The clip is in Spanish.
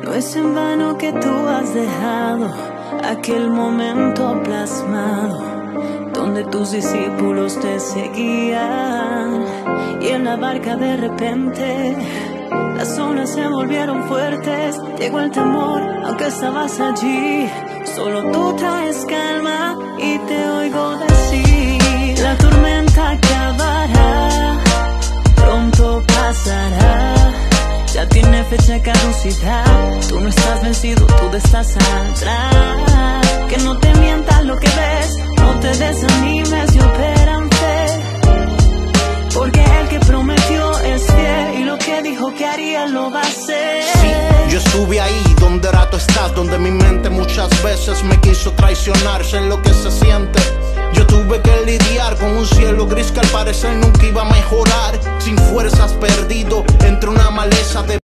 No es en vano que tú has dejado aquel momento plasmado donde tus discípulos te seguían, y en la barca de repente las olas se volvieron fuertes. Llegó el temor aunque estabas allí. Solo tú traes calma y te oigo decir: la tormenta acabará, pronto pasará. Ya tiene fecha de caducidad. Tú no estás vencido, tú estás atrás. Que no te mientas lo que ves, no te desanimes y opera en fe, porque el que prometió es fiel y lo que dijo que haría lo va a hacer. Sí, yo estuve ahí donde ahora tú estás, donde mi mente muchas veces me quiso traicionar. Sé lo que se siente. Yo tuve que lidiar con un cielo gris que al parecer nunca iba a mejorar. Sin fuerzas, perdido entre una maleza de